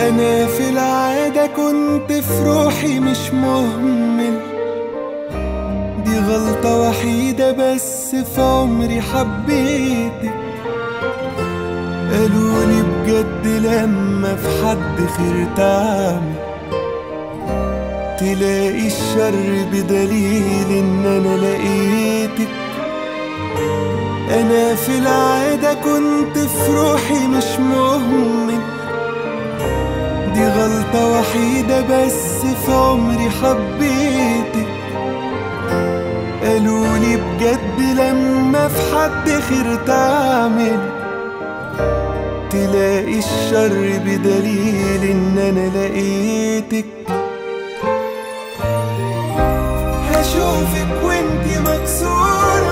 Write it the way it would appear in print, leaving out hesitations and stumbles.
أنا في العادة كنت في روحي مش مهمل، دي غلطة وحيدة بس في عمري حبيتك. قالولي بجد لما في حد خير تعمل، تلاقي الشر بدليل إن أنا لقيتك. أنا في العادة كنت في روحي مش مهمل، دي غلطة وحيدة بس في عمري حبيتك. قالولي بجد لما في حد خير تعمل، تلاقي الشر بدليل إن أنا لقيتك. هشوفك وانتي مكسورة